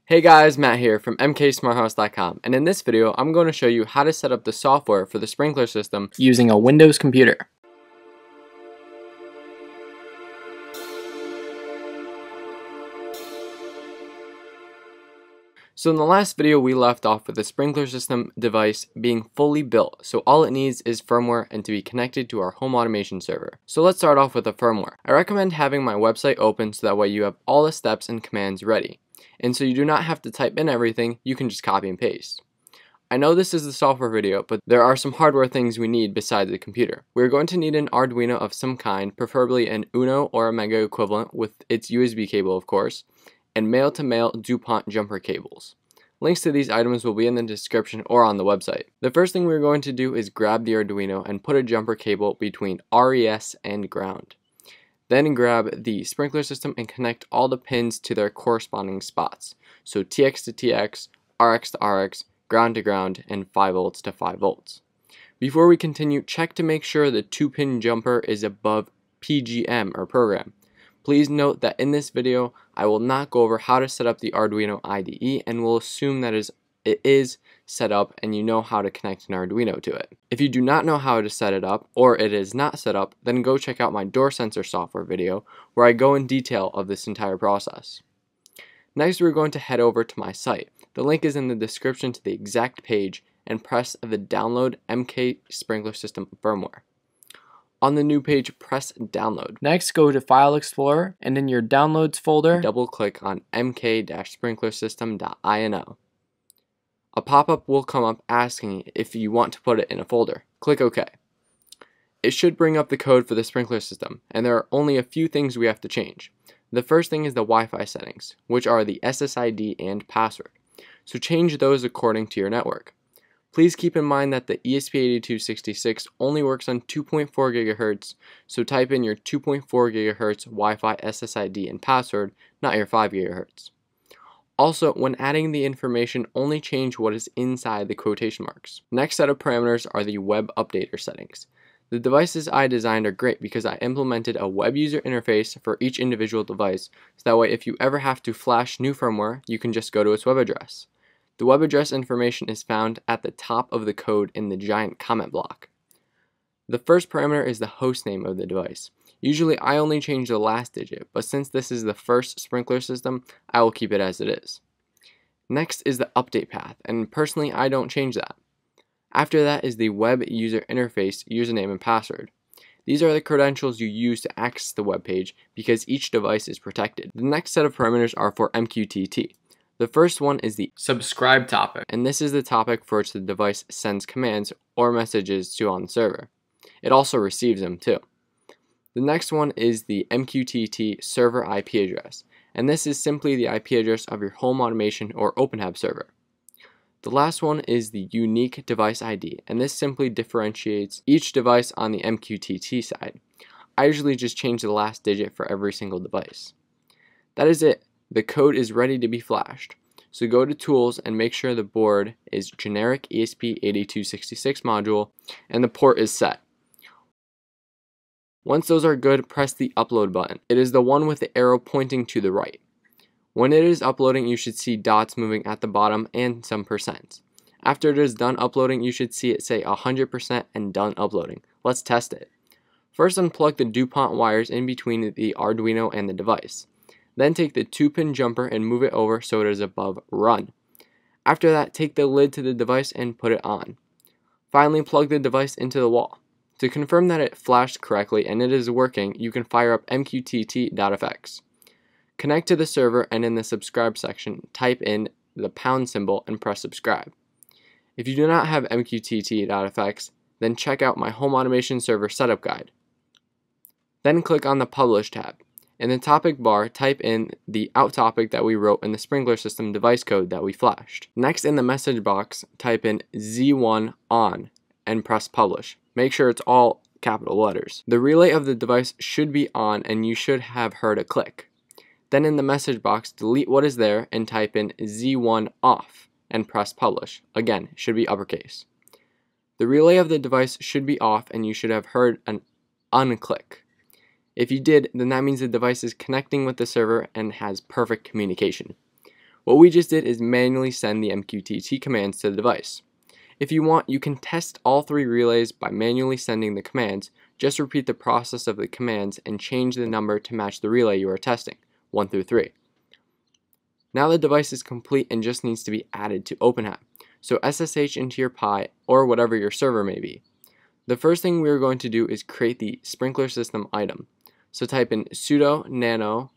Hey guys, Matt here from mksmarthouse.com, and in this video I'm going to show you how to set up the software for the sprinkler system using a Windows computer. So in the last video we left off with the sprinkler system device being fully built, so all it needs is firmware and to be connected to our home automation server. So let's start off with the firmware. I recommend having my website open so that way you have all the steps and commands ready. And so you do not have to type in everything, you can just copy and paste. I know this is the software video, but there are some hardware things we need besides the computer. We're going to need an Arduino of some kind, preferably an Uno or a Mega equivalent with its USB cable of course, and male-to-male DuPont jumper cables. Links to these items will be in the description or on the website. The first thing we're going to do is grab the Arduino and put a jumper cable between RES and ground. Then grab the sprinkler system and connect all the pins to their corresponding spots. So TX to TX, RX to RX, ground to ground, and 5 volts to 5 volts. Before we continue, check to make sure the 2-pin jumper is above PGM or program. Please note that in this video, I will not go over how to set up the Arduino IDE and will assume that it is set up and you know how to connect an Arduino to it. If you do not know how to set it up or it is not set up, then go check out my door sensor software video where I go in detail of this entire process. Next, we're going to head over to my site. The link is in the description to the exact page and press the download MK sprinkler system firmware. On the new page, press download. Next, go to File Explorer and in your downloads folder, double click on mk-sprinklersystem.ino. A pop-up will come up asking if you want to put it in a folder. Click OK. It should bring up the code for the sprinkler system, and there are only a few things we have to change. The first thing is the Wi-Fi settings, which are the SSID and password. So change those according to your network. Please keep in mind that the ESP8266 only works on 2.4 GHz, so type in your 2.4 GHz Wi-Fi SSID and password, not your 5 GHz. Also, when adding the information, only change what is inside the quotation marks. Next set of parameters are the web updater settings. The devices I designed are great because I implemented a web user interface for each individual device, so that way if you ever have to flash new firmware, you can just go to its web address. The web address information is found at the top of the code in the giant comment block. The first parameter is the host name of the device. Usually I only change the last digit, but since this is the first sprinkler system, I will keep it as it is. Next is the update path, and personally I don't change that. After that is the web user interface username and password. These are the credentials you use to access the web page because each device is protected. The next set of parameters are for MQTT. The first one is the subscribe topic, and this is the topic for which the device sends commands or messages to on the server. It also receives them too. The next one is the MQTT server IP address, and this is simply the IP address of your home automation or OpenHAB server. The last one is the unique device ID, and this simply differentiates each device on the MQTT side. I usually just change the last digit for every single device. That is it. The code is ready to be flashed. So go to Tools and make sure the board is generic ESP8266 module and the port is set. Once those are good, press the upload button. It is the one with the arrow pointing to the right. When it is uploading, you should see dots moving at the bottom and some percents. After it is done uploading, you should see it say 100% and done uploading. Let's test it. First, unplug the DuPont wires in between the Arduino and the device. Then take the 2-pin jumper and move it over so it is above Run. After that, take the lid to the device and put it on. Finally, plug the device into the wall. To confirm that it flashed correctly and it is working, you can fire up mqtt.fx. Connect to the server and in the subscribe section, type in the pound symbol and press subscribe. If you do not have mqtt.fx, then check out my home automation server setup guide. Then click on the Publish tab. In the topic bar, type in the out topic that we wrote in the sprinkler system device code that we flashed. Next, in the message box, type in Z1 on and press Publish. Make sure it's all capital letters. The relay of the device should be on and you should have heard a click. Then in the message box, delete what is there and type in Z1 off and press Publish. Again, should be uppercase. The relay of the device should be off and you should have heard an unclick. If you did, then that means the device is connecting with the server and has perfect communication. What we just did is manually send the MQTT commands to the device. If you want, you can test all 3 relays by manually sending the commands. Just repeat the process of the commands and change the number to match the relay you are testing, 1 through 3. Now the device is complete and just needs to be added to OpenHAB. So SSH into your Pi or whatever your server may be. The first thing we are going to do is create the sprinkler system item. So type in sudo nano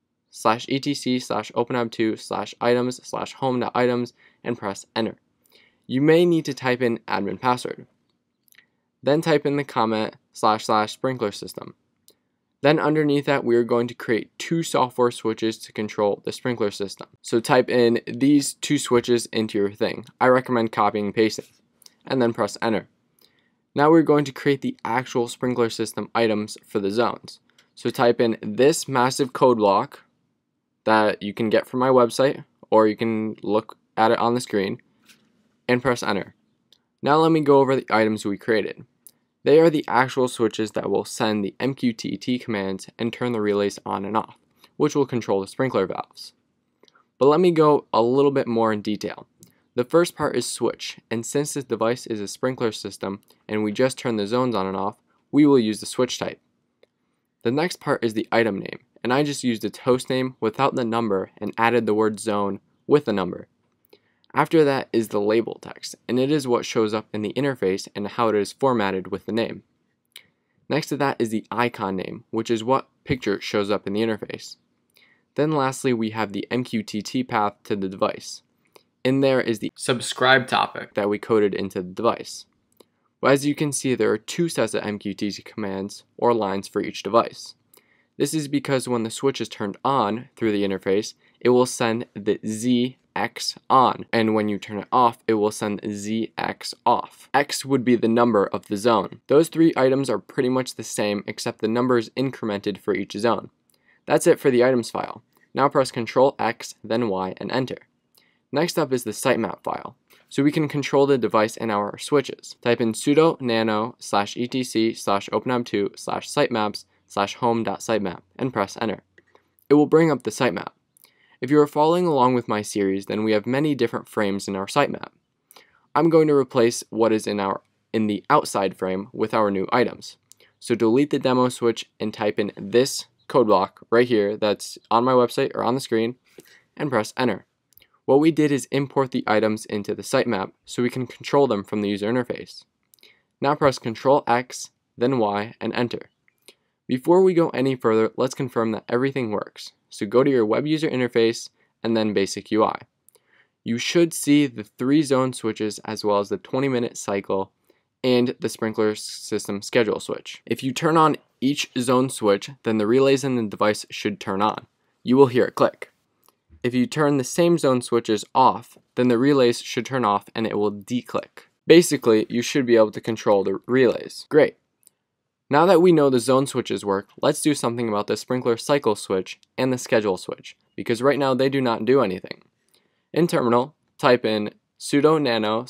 /etc/openhab2/items/home.items and press enter. You may need to type in admin password. Then type in the comment / sprinkler system. Then underneath that, we are going to create 2 software switches to control the sprinkler system. So type in these 2 switches into your thing. I recommend copying and pasting, and then press enter. Now we're going to create the actual sprinkler system items for the zones. So type in this massive code block that you can get from my website, or you can look at it on the screen, and press enter. Now let me go over the items we created. They are the actual switches that will send the MQTT commands and turn the relays on and off, which will control the sprinkler valves. But let me go a little bit more in detail. The first part is switch, and since this device is a sprinkler system and we just turn the zones on and off, we will use the switch type. The next part is the item name, and I just used its host name without the number and added the word zone with the number. After that is the label text, and it is what shows up in the interface and how it is formatted with the name. Next to that is the icon name, which is what picture shows up in the interface. Then lastly, we have the MQTT path to the device. In there is the subscribe topic that we coded into the device. But as you can see, there are 2 sets of MQTT commands or lines for each device. This is because when the switch is turned on through the interface, it will send the ZX on, and when you turn it off, it will send ZX off. X would be the number of the zone. Those 3 items are pretty much the same, except the number is incremented for each zone. That's it for the items file. Now press Ctrl X, then Y, and enter. Next up is the sitemap file, so we can control the device and our switches. Type in sudo nano /etc/openhab2/sitemaps/home.sitemap and press enter. It will bring up the sitemap. If you are following along with my series, then we have many different frames in our sitemap. I'm going to replace what is in the outside frame with our new items. So delete the demo switch and type in this code block right here that's on my website or on the screen and press enter. What we did is import the items into the sitemap so we can control them from the user interface. Now press Ctrl X, then Y, and enter. Before we go any further, let's confirm that everything works. So go to your web user interface and then basic UI. You should see the 3 zone switches as well as the 20-minute cycle and the sprinkler system schedule switch. If you turn on each zone switch, then the relays in the device should turn on. You will hear it click. If you turn the same zone switches off, then the relays should turn off and it will declick. Basically, you should be able to control the relays. Great. Now that we know the zone switches work, let's do something about the sprinkler cycle switch and the schedule switch, because right now they do not do anything. In terminal, type in sudo nano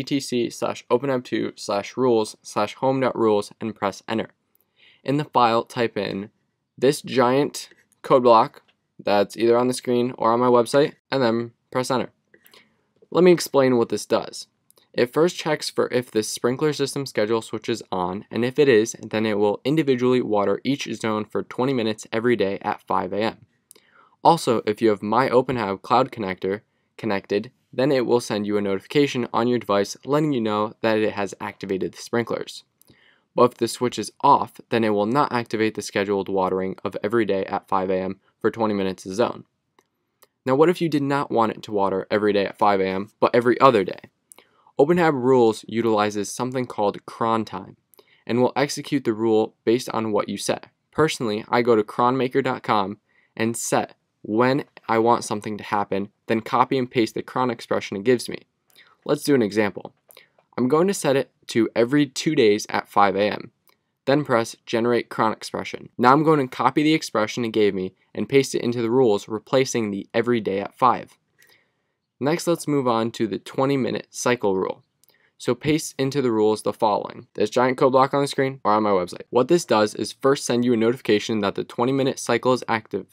/etc/openhab2/rules/home.rules and press enter. In the file, type in this giant code block that's either on the screen or on my website, and then press enter. Let me explain what this does. It first checks for if the sprinkler system schedule switch is on, and if it is, then it will individually water each zone for 20 minutes every day at 5 a.m. Also, if you have My OpenHAB Cloud Connector connected, then it will send you a notification on your device letting you know that it has activated the sprinklers. But if the switch is off, then it will not activate the scheduled watering of every day at 5 a.m. for 20 minutes a zone. Now what if you did not want it to water every day at 5 a.m. but every other day? OpenHAB Rules utilizes something called cron time and will execute the rule based on what you set. Personally, I go to cronmaker.com and set when I want something to happen, then copy and paste the cron expression it gives me. Let's do an example. I'm going to set it to every 2 days at 5 a.m. Then press Generate Cron Expression. Now I'm going to copy the expression it gave me and paste it into the rules, replacing the every day at 5. Next, let's move on to the 20-minute cycle rule. So paste into the rules the following. This giant code block on the screen or on my website. What this does is first send you a notification that the 20-minute cycle is active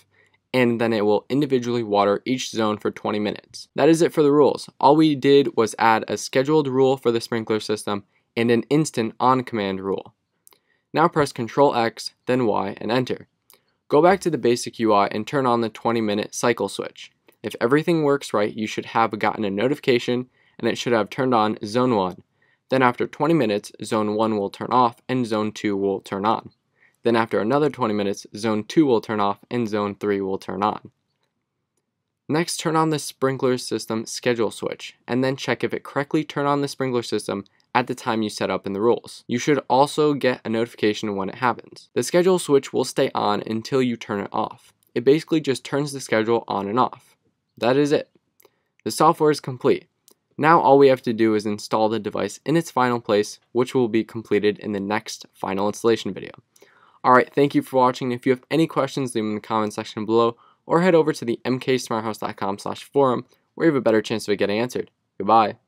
and then it will individually water each zone for 20 minutes. That is it for the rules. All we did was add a scheduled rule for the sprinkler system and an instant on command rule. Now press Ctrl X, then Y, and enter. Go back to the basic UI and turn on the 20-minute cycle switch. If everything works right, you should have gotten a notification and it should have turned on Zone 1. Then after 20 minutes, Zone 1 will turn off and Zone 2 will turn on. Then after another 20 minutes, Zone 2 will turn off and Zone 3 will turn on. Next, turn on the sprinkler system schedule switch, and then check if it correctly turned on the sprinkler system at the time you set up in the rules. You should also get a notification when it happens. The schedule switch will stay on until you turn it off. It basically just turns the schedule on and off. That is it. The software is complete. Now all we have to do is install the device in its final place, which will be completed in the next final installation video. Alright, thank you for watching. If you have any questions, leave them in the comment section below, or head over to the mksmarthouse.com/forum where you have a better chance of it getting answered. Goodbye.